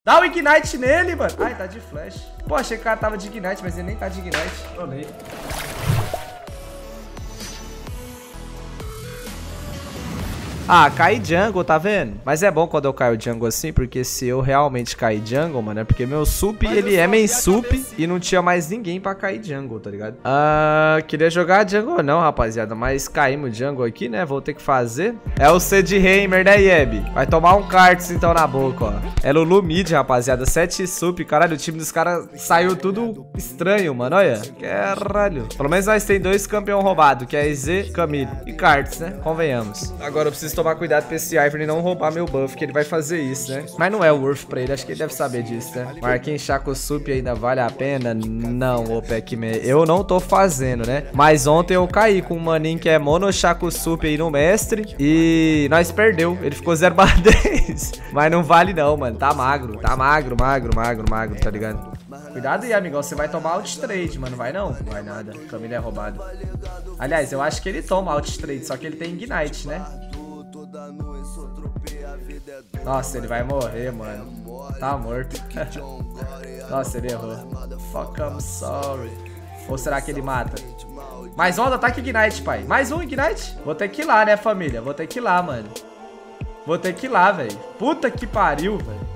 Dá o Ignite nele, mano. Ai, tá de flash. Pô, achei que o cara tava de Ignite, mas ele nem tá de Ignite. Trolei. Ah, cai jungle, tá vendo? Mas é bom quando eu caio jungle assim, porque se eu realmente cair jungle, mano, é porque meu sup, ele é main sup e não tinha mais ninguém pra cair jungle, tá ligado? Queria jogar jungle não, rapaziada, mas caímos jungle aqui, né? Vou ter que fazer. É o C de Heimer, né, Yeb? Vai tomar um Karts então na boca, ó. É Lulu mid, rapaziada, 7 sup. Caralho, o time dos caras saiu tudo estranho, mano, olha. Caralho. Pelo menos nós tem 2 campeão roubado, que é EZ, Camille e Karts, né? Convenhamos. Agora eu preciso tomar cuidado pra esse Ivern não roubar meu buff, que ele vai fazer isso, né? Mas não é o worth pra ele, acho que ele deve saber disso, né? Marquinhos Chaco Sup ainda vale a pena? Não, ô Pac-Man. Eu não tô fazendo, né? Mas ontem eu caí com um maninho que é Mono Chaco Sup aí no mestre e nós perdeu. Ele ficou 0/10. Mas não vale não, mano. Tá magro, magro, tá ligado? Cuidado aí, amigão. Você vai tomar out trade, mano. Vai não? Vai nada. Camille é roubado. Aliás, eu acho que ele toma out trade, só que ele tem Ignite, né? Nossa, ele vai morrer, mano. Tá morto. Nossa, ele errou. Fuck, I'm sorry. Ou será que ele mata? Mais um ataque Ignite, pai. Mais um Ignite? Vou ter que ir lá, né, família? Vou ter que ir lá, mano. Vou ter que ir lá, velho. Puta que pariu, velho.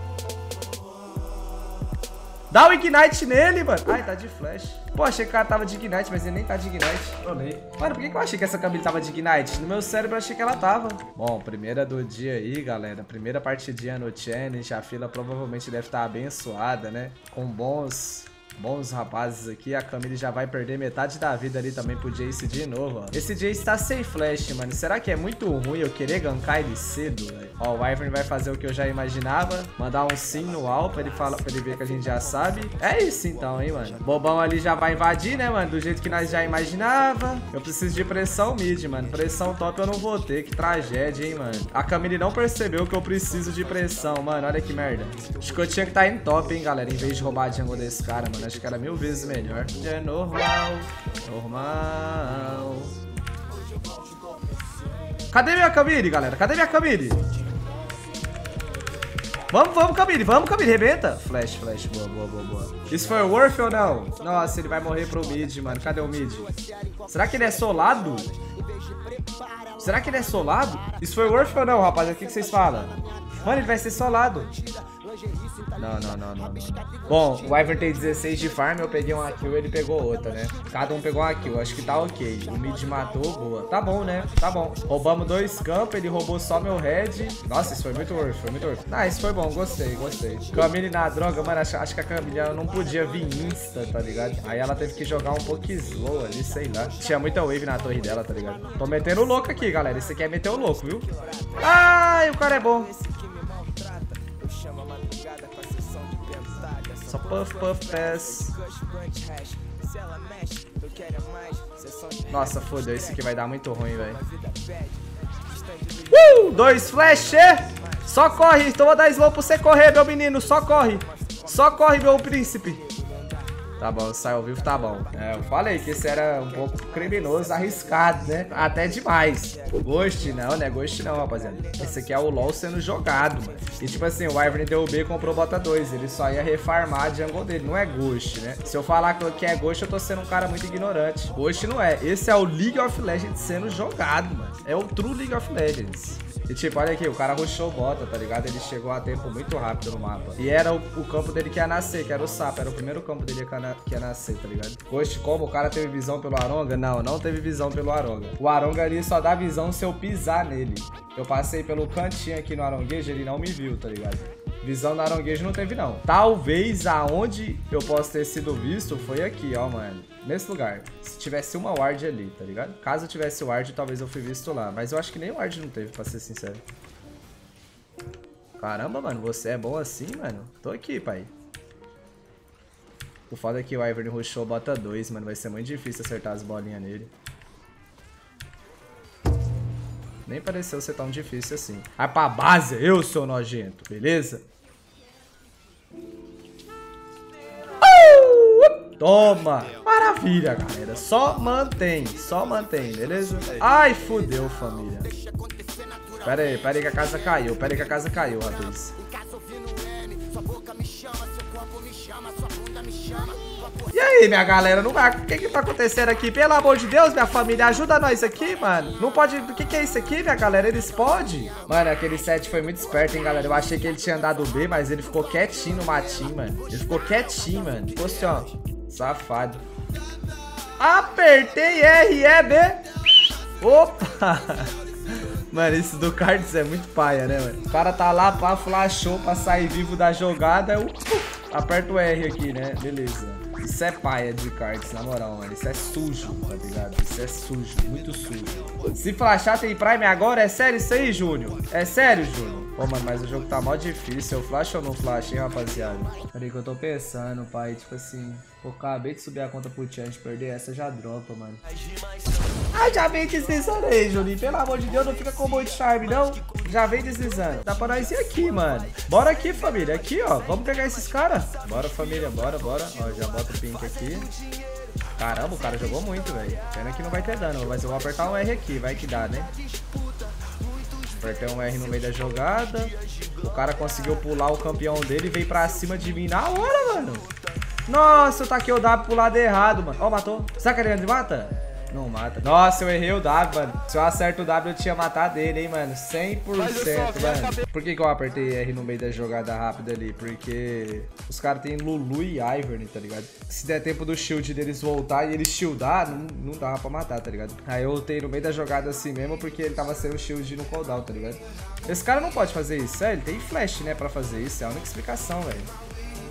Dá o Ignite nele, mano. Ai, tá de flash. Pô, achei que o cara tava de Ignite, mas ele nem tá de Ignite. Trolei. Mano, por que eu achei que essa Camille tava de Ignite? No meu cérebro eu achei que ela tava. Bom, primeira do dia aí, galera. Primeira partidinha no challenge. A fila provavelmente deve estar abençoada, né? Com bons rapazes aqui. A Camille já vai perder metade da vida ali também pro Jace de novo, ó. Esse Jace tá sem flash, mano. Será que é muito ruim eu querer gankar ele cedo, velho? Ó, o Ivern vai fazer o que eu já imaginava. Mandar um sim no wall pra ele ver que a gente já sabe. É isso então, hein, mano. Bobão ali já vai invadir, né, mano? Do jeito que nós já imaginava. Eu preciso de pressão mid, mano. Pressão top eu não vou ter. Que tragédia, hein, mano. A Camille não percebeu que eu preciso de pressão, mano. Olha que merda. Acho que eu tinha que estar em top, hein, galera. Em vez de roubar a jungle desse cara, mano. Acho que era 1000 vezes melhor. É normal. Cadê minha Camille, galera? Cadê minha Camille? Vamos, Camille. Vamos, Camille. Rebenta. Flash. Boa. Isso foi worth ou não? Nossa, ele vai morrer pro mid, mano. Cadê o mid? Será que ele é solado? Isso foi worth ou não, rapaziada? O que vocês falam? Mano, ele vai ser solado. Não. Bom, o Ivern tem 16 de farm, eu peguei uma kill, ele pegou outra, né? Cada um pegou uma kill, acho que tá ok. O mid matou, boa. Tá bom, né? Tá bom. Roubamos 2 campos, ele roubou só meu red. Nossa, isso foi muito worth, isso foi bom, gostei. Camille na droga, mano, acho que a Camille ela não podia vir insta, tá ligado? Aí ela teve que jogar um pouco slow ali, sei lá. Tinha muita wave na torre dela, tá ligado? Tô metendo o louco aqui, galera. Esse aqui é meter o louco, viu? Ai, o cara é bom. Só puff, pass. Nossa, fodeu. Esse aqui vai dar muito ruim, velho. 2 flash. Só corre. Então vou dar slow pra você correr, meu menino. Só corre, meu príncipe. Tá bom, sai ao vivo, tá bom. É, eu falei que esse era um pouco criminoso, arriscado, né? Até demais. Ghost não, né? Ghost não, rapaziada. Esse aqui é o LoL sendo jogado, mano. E tipo assim, o Ivern deu o B e comprou bota 2. Ele só ia refarmar a jungle dele. Não é Ghost, né? Se eu falar que é Ghost, eu tô sendo um cara muito ignorante. Ghost não é. Esse é o League of Legends sendo jogado, mano. É o True League of Legends. E tipo, olha aqui, o cara rushou bota, tá ligado? Ele chegou a tempo muito rápido no mapa. E era o campo dele que ia nascer, que era o sapo. Era o primeiro campo dele que ia nascer, tá ligado? Ghost, como o cara teve visão pelo Aronga? Não teve visão pelo Aronga. O Aronga ali só dá visão se eu pisar nele. Eu passei pelo cantinho aqui no aronguejo, ele não me viu, tá ligado? Visão no aronguejo não teve, não. Talvez aonde eu possa ter sido visto foi aqui, ó, mano. Nesse lugar. Se tivesse uma ward ali, tá ligado? Caso eu tivesse ward, talvez eu fui visto lá. Mas eu acho que nem ward não teve, pra ser sincero. Caramba, mano. Você é bom assim, mano? Tô aqui, pai. O foda é que o Ivern rushou bota 2, mano. Vai ser muito difícil acertar as bolinhas nele. Nem pareceu ser tão difícil assim. Vai pra base, eu sou nojento, beleza? Toma! Maravilha, galera. Só mantém, beleza? Ai, fudeu, família. Pera aí que a casa caiu. Rapaz. E aí, minha galera, não vai... O que tá acontecendo aqui? Pelo amor de Deus, minha família, ajuda nós aqui, mano. Não pode... O que é isso aqui, minha galera? Eles podem? Mano, aquele set foi muito esperto, hein, galera. Eu achei que ele tinha andado B, mas ele ficou quietinho no matinho, mano. Ele ficou quietinho, mano. Ficou assim, ó. Safado. Apertei R, E, B. Opa! Mano, isso do Cards é muito paia, né, mano? O cara tá lá, pá, flashou pra sair vivo da jogada. Eu aperto o R aqui, né? Beleza. Isso é paia de Cards, na moral, mano. Isso é sujo, tá ligado? Isso é sujo, muito sujo. Se flashar tem Prime agora? É sério isso aí, Júnior? É sério, Júnior? Pô, mano, mas o jogo tá mó difícil. Eu flash ou não flash, hein, rapaziada? Peraí que eu tô pensando, pai. Tipo assim... Pô, acabei de subir a conta pro Chance, perder essa já dropa, mano. Ah, já vem deslizando aí, Juninho. Pelo amor de Deus, não fica com muito charme, não. Já vem deslizando. Dá pra nós ir aqui, mano. Bora aqui, família. Aqui, ó. Vamos pegar esses caras. Bora, família. Bora, bora. Ó, já bota o pink aqui. Caramba, o cara jogou muito, velho. Pena que não vai ter dano, mas eu vou apertar um R aqui. Vai que dá, né? Apertei um R no meio da jogada. O cara conseguiu pular o campeão dele e veio pra cima de mim na hora, mano. Nossa, eu taquei o W pro lado errado, mano. Ó, matou. Será que ele mata? Não mata. Nossa, eu errei o W, mano. Se eu acerto o W, eu tinha matado ele, hein, mano. 100%, mano. Por que eu apertei R no meio da jogada rápida ali? Porque os caras tem Lulu e Ivern, tá ligado? Se der tempo do shield deles voltar e eles shieldar, não dava pra matar, tá ligado? Aí eu ultei no meio da jogada assim mesmo, porque ele tava sem o shield no cooldown, tá ligado? Esse cara não pode fazer isso. É, ele tem flash, né, pra fazer isso. É a única explicação, velho.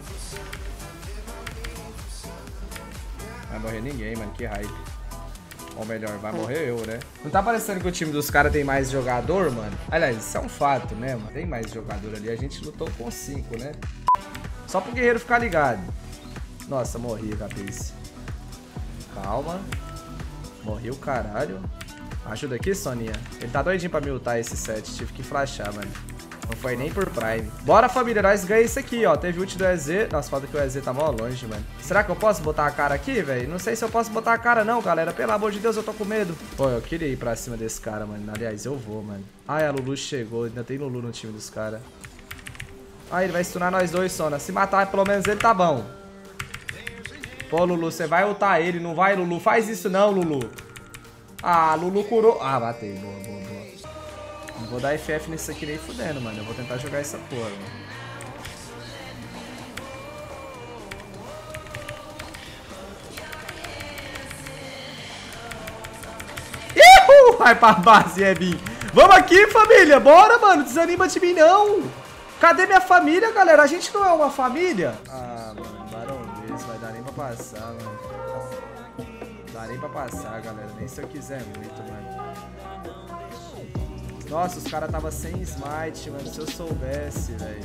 Vai morrer ninguém, mano. Que hype. Ou melhor, vai morrer eu, né? Não tá parecendo que o time dos caras tem mais jogador, mano? Aliás, isso é um fato, né, mano? Tem mais jogador ali. A gente lutou com 5, né? Só pro guerreiro ficar ligado. Nossa, morri, cabeça. Calma. Morri o caralho. Ajuda aqui, Soninha. Ele tá doidinho pra me ultar esse set. Tive que flashar, mano. Não foi nem por Prime. Bora, família. Nós ganhamos isso aqui, ó. Teve ult do EZ. Nossa, falta que o EZ tá mó longe, mano. Será que eu posso botar a cara aqui, velho? Não sei se eu posso botar a cara, não, galera. Pelo amor de Deus, eu tô com medo. Pô, eu queria ir pra cima desse cara, mano. Aliás, eu vou, mano. Ai, a Lulu chegou. Ainda tem Lulu no time dos caras. Ai, ele vai stunar nós dois, Sona. Se matar pelo menos ele, tá bom. Pô, Lulu, você vai ultar ele. Não vai, Lulu? Faz isso não, Lulu. Ah, Lulu curou. Ah, matei. Boa, boa, boa. Não vou dar FF nisso aqui nem fudendo, mano. Eu vou tentar jogar essa porra, mano. Ihu! Vai pra base, Ebin. Vamos aqui, família. Bora, mano. Desanima de mim, não. Cadê minha família, galera? A gente não é uma família? Ah, mano. Barão desse. Vai dar nem pra passar, mano. Não dá nem pra passar, galera. Nem se eu quiser muito, mano. Nossa, os caras tava sem smite, mano. Se eu soubesse, velho.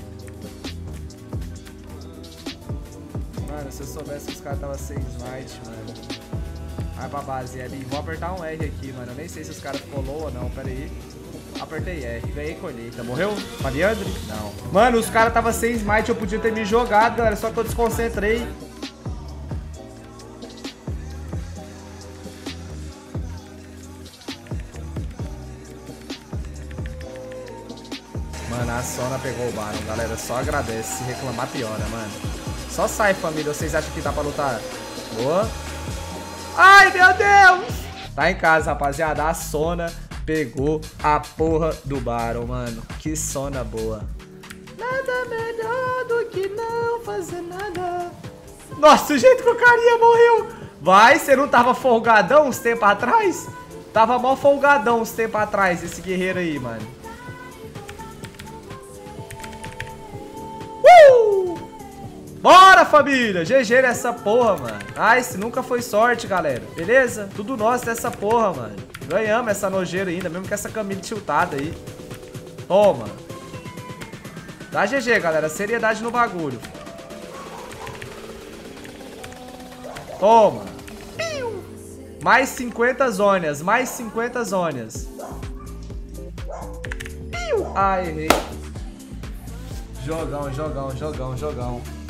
Mano, se eu soubesse que os caras tava sem smite, mano. Vai pra base, Eli. Vou apertar um R aqui, mano. Eu nem sei se os caras ficou low ou não. Pera aí. Apertei R. Ganhei colheita. Morreu? Mariandre? Não. Mano, os caras tava sem smite. Eu podia ter me jogado, galera. Só que eu desconcentrei. Mano, a Sona pegou o Baron, galera. Só agradece. Se reclamar, piora, mano. Só sai, família. Vocês acham que dá pra lutar? Boa. Ai, meu Deus! Tá em casa, rapaziada. A Sona pegou a porra do Baron, mano. Que Sona boa. Nada melhor do que não fazer nada. Nossa, o jeito que o carinha morreu. Vai, você não tava folgadão uns tempos atrás? Tava mó folgadão uns tempos atrás, esse guerreiro aí, mano. Bora, família! GG nessa porra, mano. Nice, nunca foi sorte, galera. Beleza? Tudo nosso dessa porra, mano. Ganhamos essa nojeira ainda, mesmo com essa camisa tiltada aí. Toma. Dá GG, galera. Seriedade no bagulho. Toma. Mais 50 zonas. Mais 50 zonas. Ai, errei. Jogão, jogão, jogão, jogão.